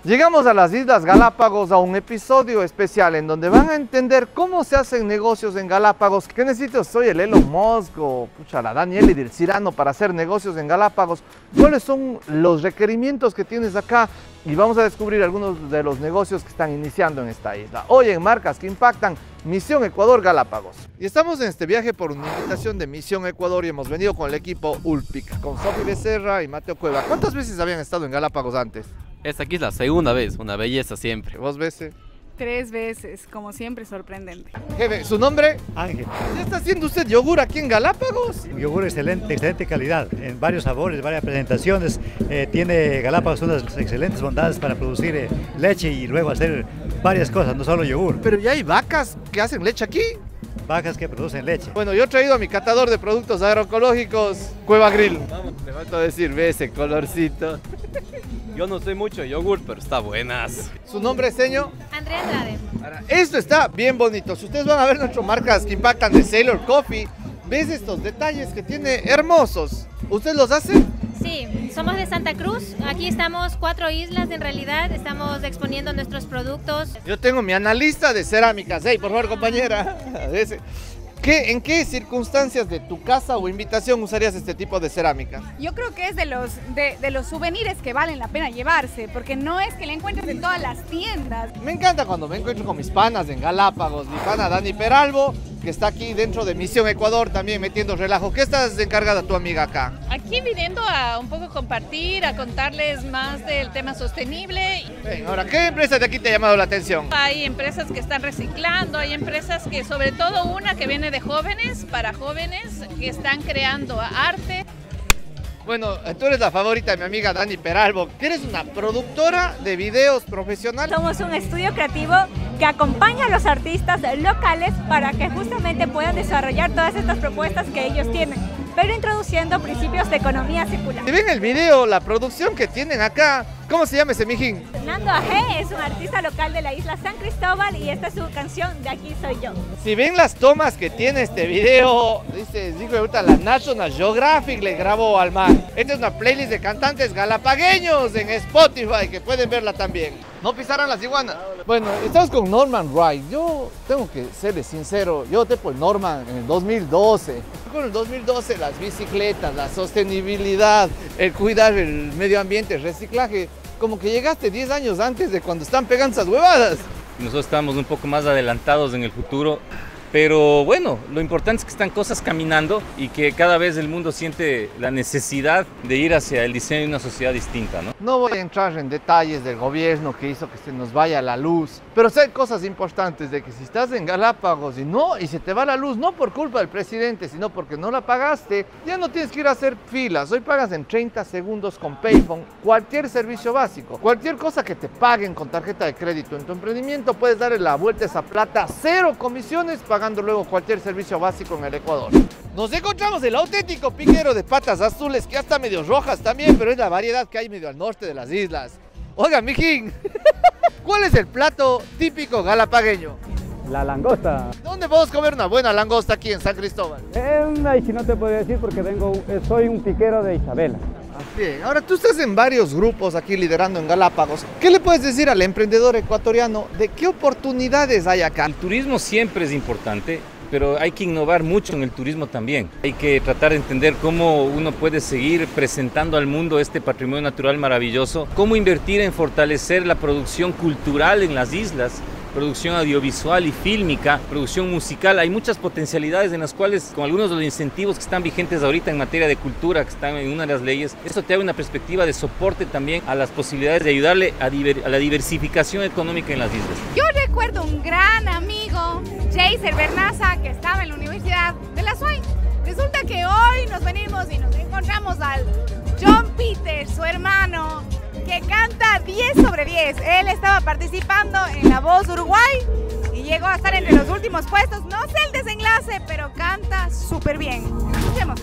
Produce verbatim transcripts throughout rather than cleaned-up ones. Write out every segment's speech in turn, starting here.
Llegamos a las Islas Galápagos a un episodio especial en donde van a entender cómo se hacen negocios en Galápagos. ¿Qué necesito? Soy el Elon Musk o pucha, la Daniela y del Cirano para hacer negocios en Galápagos. ¿Cuáles son los requerimientos que tienes acá? Y vamos a descubrir algunos de los negocios que están iniciando en esta isla. Hoy en Marcas que Impactan, Misión Ecuador Galápagos. Y estamos en este viaje por una invitación de Misión Ecuador y hemos venido con el equipo Ulpic, con Sofi Becerra y Mateo Cueva. ¿Cuántas veces habían estado en Galápagos antes? Esta aquí es la segunda vez, una belleza siempre. ¿Vos veces? Tres veces, como siempre, sorprendente. Jefe, ¿su nombre? Ángel. ¿Ya está haciendo usted yogur aquí en Galápagos? Un yogur excelente, excelente calidad, en varios sabores, varias presentaciones. Eh, tiene Galápagos unas excelentes bondades para producir eh, leche y luego hacer varias cosas, no solo yogur. Pero ya hay vacas que hacen leche aquí. Vacas que producen leche. Bueno, yo he traído a mi catador de productos agroecológicos, Cueva Grill. Vamos, te falta decir, ve ese colorcito. Yo no soy mucho de yogur, pero está buenas. ¿Su nombre es señor? Andrea Andrade. Ahora, esto está bien bonito. Si ustedes van a ver nuestras marcas que impactan de Sailor Coffee, ves estos detalles que tiene hermosos. ¿Usted los hace? Sí, somos de Santa Cruz. Aquí estamos cuatro islas en realidad. Estamos exponiendo nuestros productos. Yo tengo mi analista de cerámicas. Hey, por favor, compañera. Ese. ¿Qué, ¿En qué circunstancias de tu casa o invitación usarías este tipo de cerámica? Yo creo que es de los, de, de los souvenirs que valen la pena llevarse, porque no es que la encuentres en todas las tiendas. Me encanta cuando me encuentro con mis panas en Galápagos. Mi pana Dani Peralbo, que está aquí dentro de Misión Ecuador también metiendo relajo. ¿Qué estás encargada tu amiga acá? Aquí viniendo a un poco compartir, a contarles más del tema sostenible. Bien, ahora, ¿qué empresa de aquí te ha llamado la atención? Hay empresas que están reciclando, hay empresas que, sobre todo una que viene de jóvenes, para jóvenes, que están creando arte. Bueno, tú eres la favorita de mi amiga Dani Peralbo. ¿Eres una productora de videos profesional? Somos un estudio creativo que acompaña a los artistas locales para que justamente puedan desarrollar todas estas propuestas que ellos tienen, pero introduciendo principios de economía circular. Si ven el video, la producción que tienen acá, ¿cómo se llama ese mijín? Nando Aje es un artista local de la isla San Cristóbal y esta es su canción De Aquí Soy Yo. Si ven las tomas que tiene este video, dice, digo ahorita la National Geographic le grabó al man. Esta es una playlist de cantantes galapagueños en Spotify que pueden verla también. No pisarán las iguanas. Bueno, estamos con Norman Wright. Yo tengo que serles sincero, yo voté por Norman en el dos mil doce. Con el dos mil doce las bicicletas, la sostenibilidad, el cuidar el medio ambiente, el reciclaje, como que llegaste diez años antes de cuando están pegando esas huevadas. Nosotros estamos un poco más adelantados en el futuro, pero bueno, lo importante es que están cosas caminando y que cada vez el mundo siente la necesidad de ir hacia el diseño de una sociedad distinta, ¿no? No voy a entrar en detalles del gobierno que hizo que se nos vaya la luz, pero sí hay cosas importantes de que si estás en Galápagos y no, y se te va la luz, no por culpa del presidente, sino porque no la pagaste, ya no tienes que ir a hacer filas. Hoy pagas en treinta segundos con Payphone cualquier servicio básico. Cualquier cosa que te paguen con tarjeta de crédito en tu emprendimiento, puedes darle la vuelta a esa plata, cero comisiones, pagando luego cualquier servicio básico en el Ecuador. Nos encontramos el auténtico piquero de patas azules, que ya está medio rojas también, pero es la variedad que hay medio al norte de las islas. Oiga, mijín, ¿cuál es el plato típico galapagueño? La langosta. ¿Dónde podemos comer una buena langosta aquí en San Cristóbal? Eh, ahí sí no te podría decir porque vengo, soy un piquero de Isabela. Bien, ahora tú estás en varios grupos aquí liderando en Galápagos. ¿Qué le puedes decir al emprendedor ecuatoriano de qué oportunidades hay acá? El turismo siempre es importante, pero hay que innovar mucho en el turismo también. Hay que tratar de entender cómo uno puede seguir presentando al mundo este patrimonio natural maravilloso, cómo invertir en fortalecer la producción cultural en las islas, producción audiovisual y fílmica, producción musical. Hay muchas potencialidades en las cuales, con algunos de los incentivos que están vigentes ahorita en materia de cultura, que están en una de las leyes, esto te da una perspectiva de soporte también a las posibilidades de ayudarle a, diver, a la diversificación económica en las islas. Yo recuerdo un gran amigo, Jaser Bernaza, que estaba en la Universidad de la Suay. Resulta que hoy nos venimos y nos encontramos al John Peter, su hermano, que canta diez sobre diez. Él estaba participando en La Voz Uruguay y llegó a estar entre los últimos puestos. No sé el desenlace, pero canta súper bien. Escuchemos.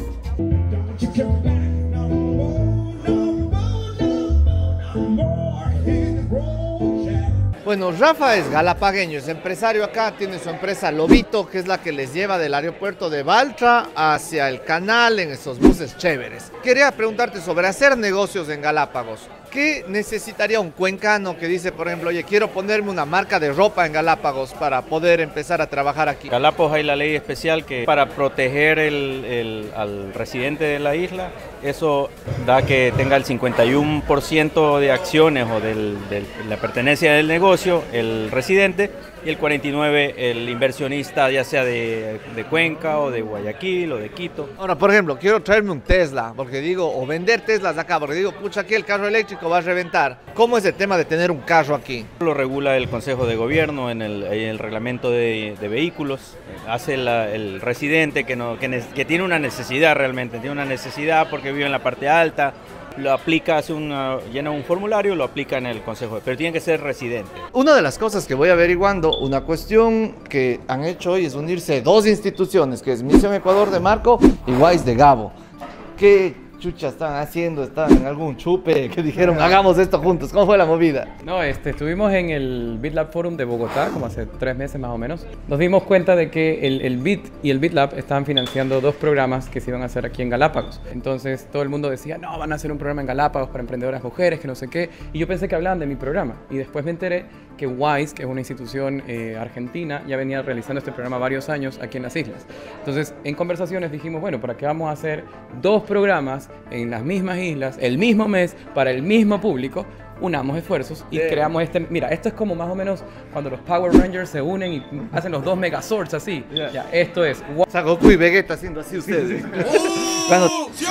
Bueno, Rafa es galapagueño, es empresario acá, tiene su empresa Lobito, que es la que les lleva del aeropuerto de Baltra hacia el canal en esos buses chéveres. Quería preguntarte sobre hacer negocios en Galápagos. ¿qué necesitaría un cuencano que dice, por ejemplo, oye, quiero ponerme una marca de ropa en Galápagos para poder empezar a trabajar aquí? Galápagos hay la ley especial que para proteger el, el, al residente de la isla, eso da que tenga el cincuenta y uno por ciento de acciones o del, de la pertenencia del negocio, el residente, y el cuarenta y nueve por ciento el inversionista, ya sea de, de Cuenca o de Guayaquil o de Quito. Ahora, por ejemplo, quiero traerme un Tesla, porque digo, o vender Teslas acá, porque digo, pucha, aquí el carro eléctrico va a reventar. ¿Cómo es el tema de tener un carro aquí? Lo regula el Consejo de Gobierno en el, en el reglamento de, de vehículos. Hace la, el residente que, no, que, que tiene una necesidad realmente, tiene una necesidad porque vive en la parte alta, lo aplica, hace una, llena un formulario, lo aplica en el consejo, pero tiene que ser residente. Una de las cosas que voy averiguando, una cuestión que han hecho hoy es unirse dos instituciones, que es Misión Ecuador de Marco y Wise de Gabo. ¿Qué chucha están haciendo? ¿Están en algún chupe que dijeron hagamos esto juntos? ¿Cómo fue la movida? No, este, estuvimos en el BitLab Forum de Bogotá, como hace tres meses más o menos. Nos dimos cuenta de que el, el Bit y el BitLab estaban financiando dos programas que se iban a hacer aquí en Galápagos. Entonces todo el mundo decía, no, van a hacer un programa en Galápagos para emprendedoras mujeres, que no sé qué. Y yo pensé que hablaban de mi programa. Y después me enteré que Wise, que es una institución eh, argentina, ya venía realizando este programa varios años aquí en las islas. Entonces, en conversaciones dijimos, bueno, ¿para qué vamos a hacer dos programas en las mismas islas, el mismo mes, para el mismo público? Unamos esfuerzos y yeah. creamos este... Mira, esto es como más o menos cuando los Power Rangers se unen y hacen los dos Megazords así. Yeah. Ya, esto es... O sea, Goku y Vegeta haciendo así ustedes. Cuando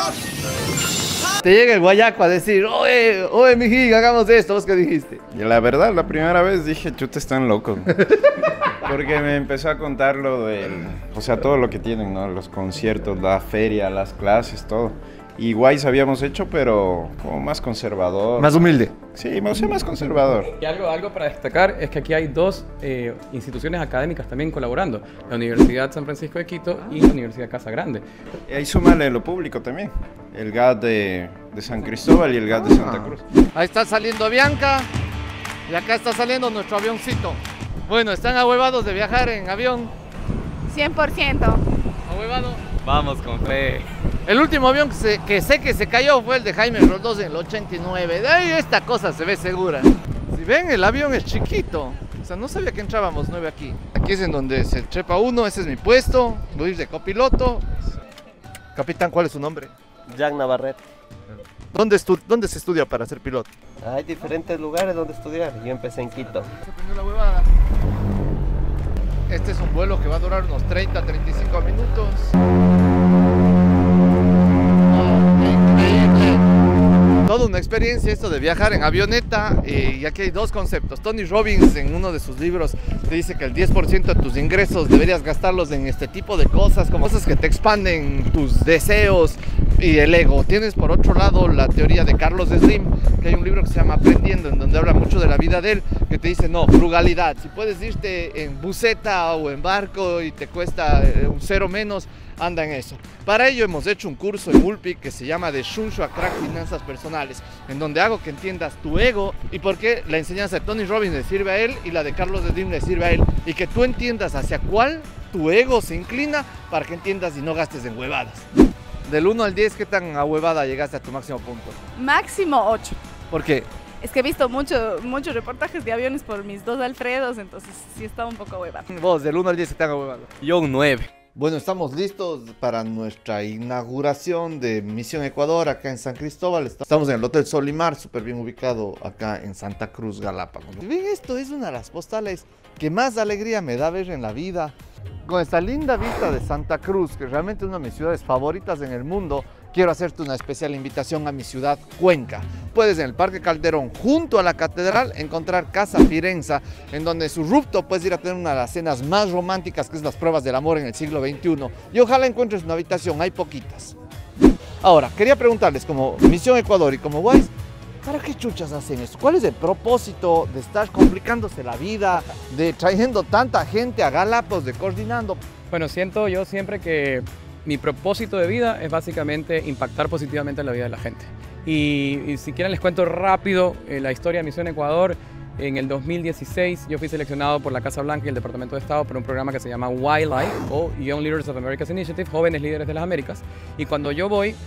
te llega el guayaco a decir, oye, oye, mijín, hagamos esto, ¿vos qué dijiste? Y la verdad, la primera vez dije, chuta, están locos. Porque me empezó a contar lo del... O sea, todo lo que tienen, ¿no? Los conciertos, la feria, las clases, todo. Y Wise habíamos hecho, pero como más conservador. Más humilde. Sí, o sea, más conservador. Y algo, algo para destacar es que aquí hay dos eh, instituciones académicas también colaborando. La Universidad San Francisco de Quito y la Universidad Casa Grande. Y ahí súmale lo público también. El G A T de, de San Cristóbal y el G A T de Santa Cruz. Ahí está saliendo Bianca y acá está saliendo nuestro avioncito. Bueno, ¿están ahuevados de viajar en avión? cien por ciento. ¿Ahuevado? Vamos con fe. El último avión que, se, que sé que se cayó fue el de Jaime Roldós en el ochenta y nueve. De ahí esta cosa se ve segura. Si ven, el avión es chiquito. O sea, no sabía que entrábamos nueve aquí. Aquí es en donde se trepa uno, ese es mi puesto. Voy a ir de copiloto. Capitán, ¿cuál es su nombre? Jack Navarrete. ¿Dónde, ¿Dónde se estudia para ser piloto? Hay diferentes lugares donde estudiar. Yo empecé en Quito. Se prendió la huevada. Este es un vuelo que va a durar unos treinta a treinta y cinco minutos. Toda una experiencia esto de viajar en avioneta, eh, y aquí hay dos conceptos. Tony Robbins en uno de sus libros te dice que el diez por ciento de tus ingresos deberías gastarlos en este tipo de cosas, como cosas que te expanden tus deseos y el ego. Tienes por otro lado la teoría de Carlos Slim, que hay un libro que se llama Aprendiendo, en donde habla mucho de la vida de él, que te dice no, frugalidad. Si puedes irte en buseta o en barco y te cuesta un cero menos, anda en eso. Para ello hemos hecho un curso en Ulpic que se llama De Shunshu a Crack Finanzas Personales, en donde hago que entiendas tu ego y por qué la enseñanza de Tony Robbins le sirve a él y la de Carlos Slim le sirve a él, y que tú entiendas hacia cuál tu ego se inclina para que entiendas y no gastes en huevadas. Del uno al diez, ¿qué tan ahuevada llegaste a tu máximo punto? Máximo ocho. ¿Por qué? Es que he visto mucho, muchos reportajes de aviones por mis dos Alfredos, entonces sí estaba un poco ahuevada. Vos, del uno al diez, ¿qué tan ahuevado? Yo un nueve. Bueno, estamos listos para nuestra inauguración de Misión Ecuador acá en San Cristóbal. Estamos en el Hotel Solimar, súper bien ubicado acá en Santa Cruz, Galápagos. Ven, esto es una de las postales que más alegría me da ver en la vida. Con esta linda vista de Santa Cruz, que realmente es una de mis ciudades favoritas en el mundo, quiero hacerte una especial invitación a mi ciudad, Cuenca. Puedes en el Parque Calderón, junto a la catedral, encontrar Casa Firenza, en donde en su rooftop puedes ir a tener una de las cenas más románticas, que es las pruebas del amor en el siglo veintiuno. Y ojalá encuentres una habitación, hay poquitas. Ahora, quería preguntarles, como Misión Ecuador y como Wise, ¿para qué chuchas hacen esto? ¿Cuál es el propósito de estar complicándose la vida, de trayendo tanta gente a Galápagos, de coordinando? Bueno, siento yo siempre que mi propósito de vida es básicamente impactar positivamente en la vida de la gente. Y, y si quieren les cuento rápido eh, la historia de Misión Ecuador. En el dos mil dieciséis yo fui seleccionado por la Casa Blanca y el Departamento de Estado por un programa que se llama Y Life o Young Leaders of America's Initiative, Jóvenes Líderes de las Américas. Y cuando yo voy,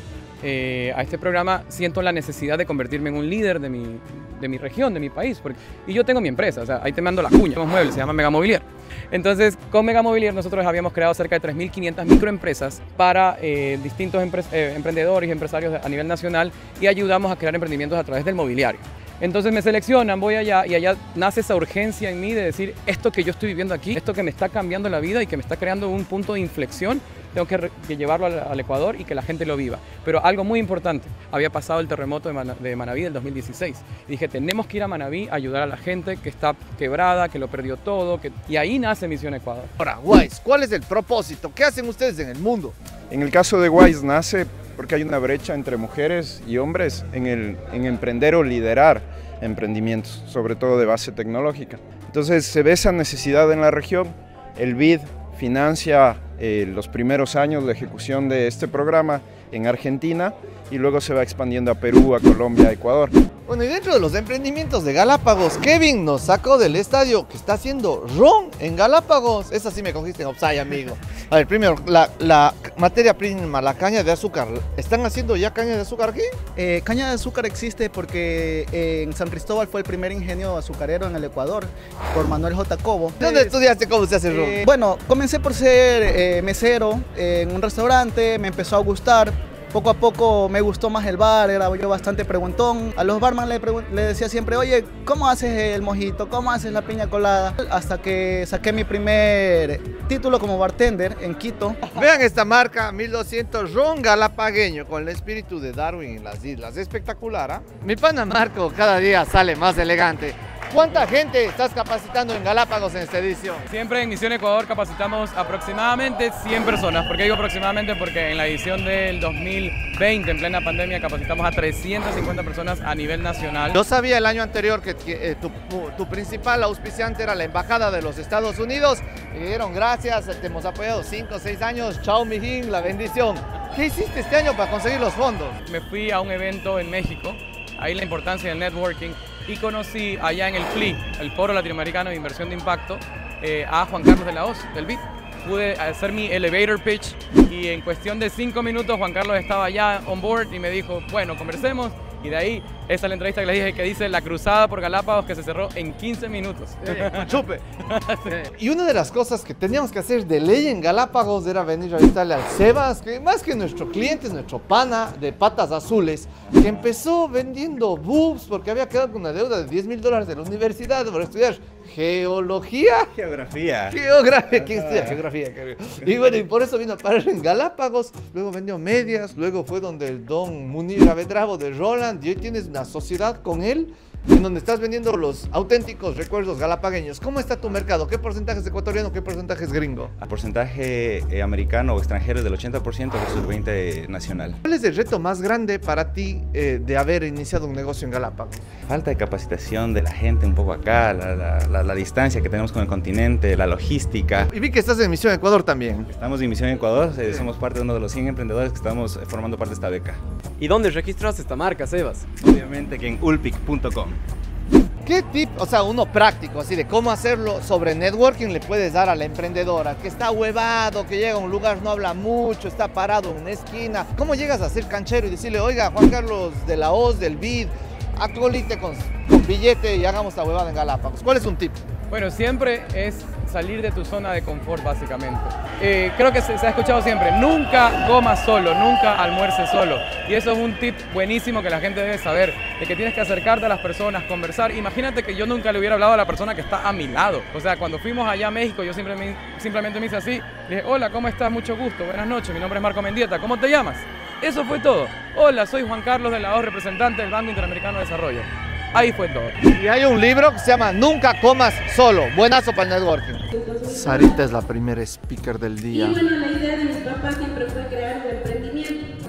eh, a este programa, siento la necesidad de convertirme en un líder de mi, de mi región, de mi país. Porque, y yo tengo mi empresa, o sea, ahí te mando la cuña, tenemos muebles, se llama Mega Mobilier. Entonces, con Mega Mobilier nosotros habíamos creado cerca de tres mil quinientas microempresas para eh, distintos empre eh, emprendedores y empresarios a nivel nacional y ayudamos a crear emprendimientos a través del mobiliario. Entonces me seleccionan, voy allá y allá nace esa urgencia en mí de decir esto que yo estoy viviendo aquí, esto que me está cambiando la vida y que me está creando un punto de inflexión, tengo que, que llevarlo al, al Ecuador y que la gente lo viva. Pero algo muy importante, había pasado el terremoto de, Man de Manabí del dos mil dieciséis. Y dije, tenemos que ir a Manabí a ayudar a la gente que está quebrada, que lo perdió todo, que... y ahí nace Misión Ecuador. Ahora, Wise, ¿cuál es el propósito? ¿Qué hacen ustedes en el mundo? En el caso de Wise nace porque hay una brecha entre mujeres y hombres en, el, en emprender o liderar emprendimientos, sobre todo de base tecnológica. Entonces se ve esa necesidad en la región, el B I D financia eh, los primeros años de ejecución de este programa en Argentina y luego se va expandiendo a Perú, a Colombia, a Ecuador. Bueno, y dentro de los emprendimientos de Galápagos, Kevin nos sacó del estadio que está haciendo ron en Galápagos. Esa sí me cogiste en offside, amigo. A ver, primero, la, la materia prima, la caña de azúcar, ¿están haciendo ya caña de azúcar aquí? Eh, caña de azúcar existe porque eh, en San Cristóbal fue el primer ingenio azucarero en el Ecuador, por Manuel J. Cobo. ¿Dónde eh, estudiaste cómo se hace ron? Eh, bueno, comencé por ser eh, mesero eh, en un restaurante, me empezó a gustar. Poco a poco me gustó más el bar, era yo bastante preguntón. A los barman le, le decía siempre, oye, ¿cómo haces el mojito? ¿Cómo haces la piña colada? Hasta que saqué mi primer título como bartender en Quito. Vean esta marca, mil doscientos ron galapagueño, con el espíritu de Darwin en las islas. Espectacular, ¿ah? ¿eh? Mi pana Marco cada día sale más elegante. ¿Cuánta gente estás capacitando en Galápagos en esta edición? Siempre en Misión Ecuador capacitamos aproximadamente cien personas. ¿Por qué digo aproximadamente? Porque en la edición del dos mil veinte, en plena pandemia, capacitamos a trescientas cincuenta personas a nivel nacional. Yo sabía el año anterior que, que eh, tu, tu principal auspiciante era la Embajada de los Estados Unidos. Me dijeron gracias, te hemos apoyado cinco o seis años, chao mijín, la bendición. ¿Qué hiciste este año para conseguir los fondos? Me fui a un evento en México, ahí la importancia del networking. Y conocí allá en el F L I, el Foro Latinoamericano de Inversión de Impacto, eh, a Juan Carlos de la Hoz, del B I D. Pude hacer mi elevator pitch y en cuestión de cinco minutos Juan Carlos estaba ya on board y me dijo, bueno, conversemos. Y de ahí, esa es la entrevista que les dije que dice la cruzada por Galápagos que se cerró en quince minutos. Eh, chupe. Sí. Y una de las cosas que teníamos que hacer de ley en Galápagos era venir a visitarle al Sebas, que más que nuestro cliente es nuestro pana de patas azules, que empezó vendiendo boobs porque había quedado con una deuda de diez mil dólares de la universidad por estudiar geología. Geografía. Geografía. ¿Quién estudia geografía? Y bueno, y por eso vino a parar en Galápagos. Luego vendió medias, luego fue donde el don Munir Avedravo de Roland y hoy tienes una sociedad con él en donde estás vendiendo los auténticos recuerdos galapagueños. ¿Cómo está tu mercado? ¿Qué porcentaje es ecuatoriano? ¿Qué porcentaje es gringo? El porcentaje eh, americano o extranjero es del ochenta por ciento versus el veinte por ciento nacional. ¿Cuál es el reto más grande para ti eh, de haber iniciado un negocio en Galápagos? Falta de capacitación de la gente un poco acá, la, la, la, la distancia que tenemos con el continente, la logística. Y vi que estás en Misión Ecuador también. Estamos en Misión Ecuador, eh, sí. Somos parte de uno de los cien emprendedores que estamos formando parte de esta beca. ¿Y dónde registraste esta marca, Sebas? Obviamente que en ulpic punto com. ¿Qué tip, o sea, uno práctico, así de cómo hacerlo sobre networking le puedes dar a la emprendedora que está huevado, que llega a un lugar, no habla mucho, está parado en una esquina? ¿Cómo llegas a ser canchero y decirle, oiga, Juan Carlos de la Hoz, del B I D, actualite con, con billete y hagamos la huevada en Galápagos? ¿Cuál es un tip? Bueno, siempre es salir de tu zona de confort, básicamente. Eh, creo que se, se ha escuchado siempre, nunca comas solo, nunca almuerces solo. Y eso es un tip buenísimo que la gente debe saber, de que tienes que acercarte a las personas, conversar. Imagínate que yo nunca le hubiera hablado a la persona que está a mi lado. O sea, cuando fuimos allá a México, yo simplemente, simplemente me hice así. Dije, hola, ¿cómo estás? Mucho gusto, buenas noches, mi nombre es Marco Mendieta, ¿cómo te llamas? Eso fue todo. Hola, soy Juan Carlos de la Hoz, representante del Banco Interamericano de Desarrollo. Ahí fue todo. Y hay un libro que se llama Nunca comas solo. Buenazo para el networking. Sarita es la primera speaker del día. Y bueno, la idea de mis papás siempre fue crear un emprendimiento.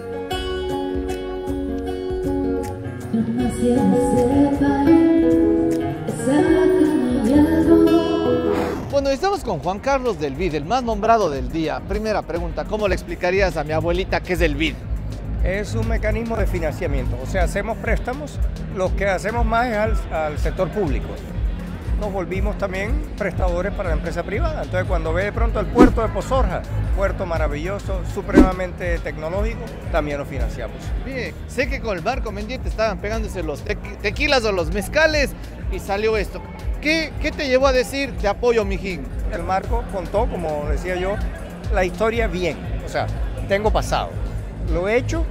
Bueno, estamos con Juan Carlos del B I D, el más nombrado del día. Primera pregunta, ¿cómo le explicarías a mi abuelita qué es el B I D? Es un mecanismo de financiamiento, o sea, hacemos préstamos, lo que hacemos más es al, al sector público. nos volvimos también prestadores para la empresa privada. Entonces cuando ve de pronto el puerto de Pozorja, puerto maravilloso, supremamente tecnológico, también lo financiamos. Bien, sé que con el barco Mendieta estaban pegándose los tequ tequilas o los mezcales y salió esto. ¿Qué, qué te llevó a decir te apoyo, mijín? El Marco contó, como decía yo, la historia bien. O sea, tengo pasado, lo he hecho,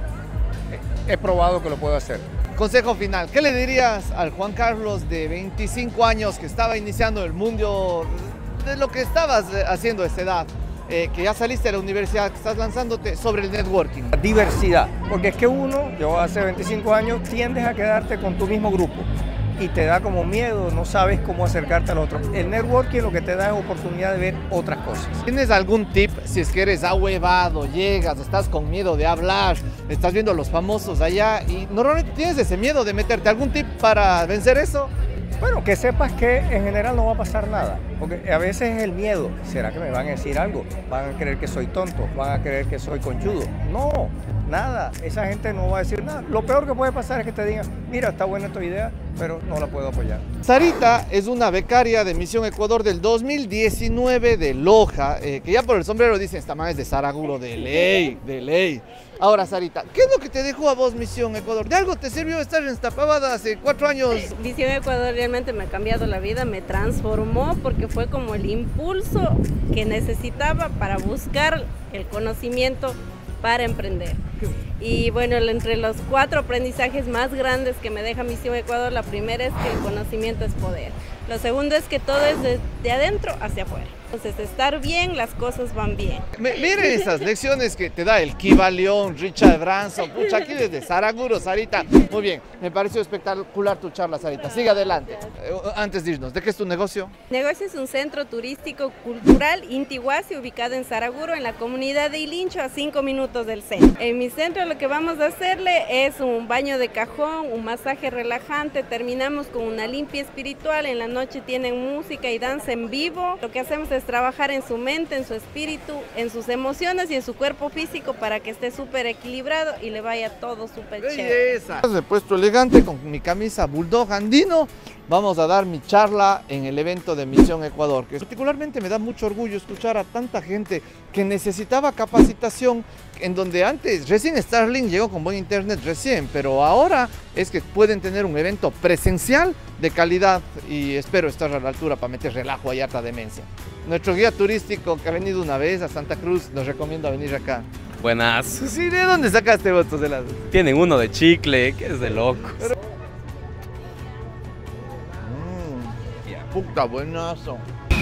he probado que lo puedo hacer. Consejo final, ¿qué le dirías al Juan Carlos de veinticinco años que estaba iniciando el mundo de lo que estabas haciendo a esta edad? Eh, que ya saliste de la universidad, que estás lanzándote sobre el networking. Diversidad, porque es que uno, yo hace veinticinco años, tiendes a quedarte con tu mismo grupo y te da como miedo, no sabes cómo acercarte al otro. El networking lo que te da es oportunidad de ver otras cosas. ¿Tienes algún tip si es que eres ahuevado, llegas, estás con miedo de hablar, estás viendo a los famosos allá y normalmente tienes ese miedo de meterte? ¿Algún tip para vencer eso? Bueno, que sepas que en general no va a pasar nada, porque a veces es el miedo. ¿Será que me van a decir algo? ¿Van a creer que soy tonto? ¿Van a creer que soy conchudo? No, nada, esa gente no va a decir nada. Lo peor que puede pasar es que te digan, mira, está buena tu idea, pero no la puedo apoyar. Sarita es una becaria de Misión Ecuador del dos mil diecinueve de Loja, eh, que ya por el sombrero dicen, esta man es de Saraguro, de ley, de ley. Ahora, Sarita, ¿qué es lo que te dejó a vos Misión Ecuador? ¿De algo te sirvió estar en esta pavada hace cuatro años? Misión Ecuador realmente me ha cambiado la vida, me transformó porque fue como el impulso que necesitaba para buscar el conocimiento para emprender. Y bueno, entre los cuatro aprendizajes más grandes que me deja Misión Ecuador, la primera es que el conocimiento es poder. Lo segundo es que todo es de, de adentro hacia afuera. Entonces, estar bien, las cosas van bien. Me, miren esas lecciones que te da el Kiva León, Richard Branson, pucha, aquí desde Saraguro, Sarita. Muy bien, me pareció espectacular tu charla, Sarita. Sigue adelante. Eh, antes de irnos, ¿de qué es tu negocio? Mi negocio es un centro turístico cultural Intihuasi, ubicado en Saraguro, en la comunidad de Ilincho, a cinco minutos del centro. En mi centro lo que vamos a hacerle es un baño de cajón, un masaje relajante, terminamos con una limpia espiritual, en la noche tienen música y danza en vivo. Lo que hacemos es trabajar en su mente, en su espíritu, en sus emociones y en su cuerpo físico para que esté súper equilibrado y le vaya todo súper chévere. Me he puesto elegante con mi camisa Bulldog andino. Vamos a dar mi charla en el evento de Misión Ecuador, que particularmente me da mucho orgullo escuchar a tanta gente que necesitaba capacitación, en donde antes, recién Starlink llegó con buen internet recién, pero ahora es que pueden tener un evento presencial de calidad y espero estar a la altura para meter relajo y harta demencia. Nuestro guía turístico que ha venido una vez a Santa Cruz nos recomienda venir acá. Buenas. Sí, ¿de dónde sacaste votos de helados? Tienen uno de chicle, que es de locos. Pero... Mmm, puta buenazo.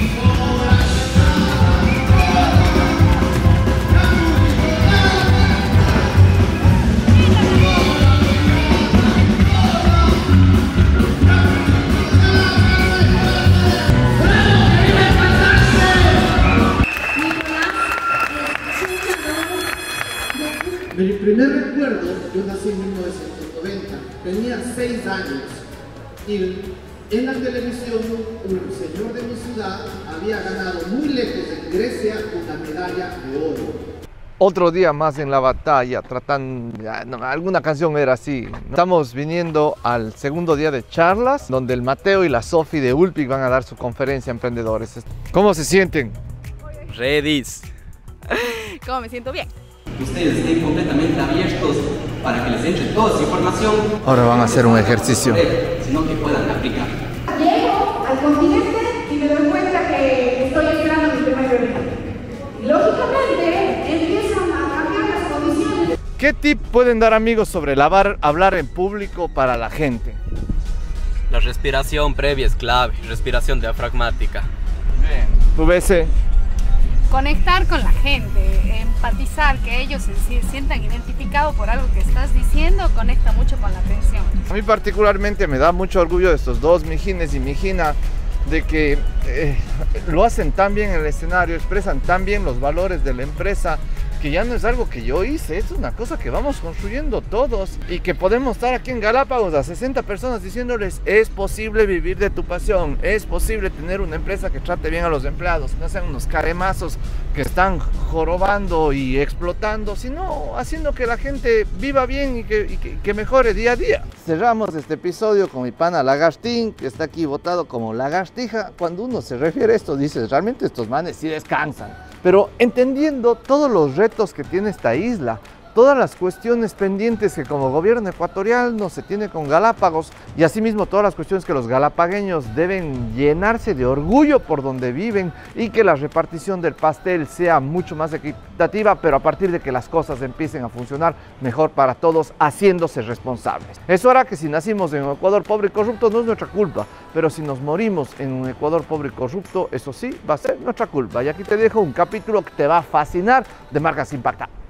Mi primer recuerdo, yo nací en mil novecientos noventa, tenía seis años y en la televisión un señor de mi ciudad había ganado muy lejos en Grecia una medalla de oro. Otro día más en la batalla, tratando, no, alguna canción era así. Estamos viniendo al segundo día de charlas, donde el Mateo y la Sofi de Ulpic van a dar su conferencia a emprendedores. ¿Cómo se sienten? Redis. ¿Cómo me siento? Bien. Ustedes estén completamente abiertos para que les entre toda esa información. Ahora van a hacer un ejercicio. Sino que puedan aplicar. Llego al continente y me doy cuenta que estoy entrando mi primer bebé. Lógicamente empiezan a cambiar las condiciones. ¿Qué tip pueden dar, amigos, sobre lavar, hablar en público para la gente? La respiración previa es clave, respiración diafragmática. Bien. ¿Tú ves? Conectar con la gente, empatizar, que ellos se sientan identificados por algo que estás diciendo, conecta mucho con la atención. A mí particularmente me da mucho orgullo de estos dos mijines y mijina, de que eh, lo hacen tan bien en el escenario, expresan tan bien los valores de la empresa, que ya no es algo que yo hice, es una cosa que vamos construyendo todos y que podemos estar aquí en Galápagos a sesenta personas diciéndoles es posible vivir de tu pasión, es posible tener una empresa que trate bien a los empleados, no sean unos caremazos que están jorobando y explotando, sino haciendo que la gente viva bien y que, y que, que mejore día a día. cerramos este episodio con mi pana Lagartín, que está aquí votado como lagartija. Cuando uno se refiere a esto, dices, realmente estos manes sí descansan. Pero entendiendo todos los retos que tiene esta isla, todas las cuestiones pendientes que como gobierno ecuatoriano se tiene con Galápagos y asimismo todas las cuestiones que los galapagueños deben llenarse de orgullo por donde viven y que la repartición del pastel sea mucho más equitativa, pero a partir de que las cosas empiecen a funcionar mejor para todos, haciéndose responsables. Eso hará que si nacimos en un Ecuador pobre y corrupto no es nuestra culpa, pero si nos morimos en un Ecuador pobre y corrupto, eso sí va a ser nuestra culpa. Y aquí te dejo un capítulo que te va a fascinar de Marcas Impacta.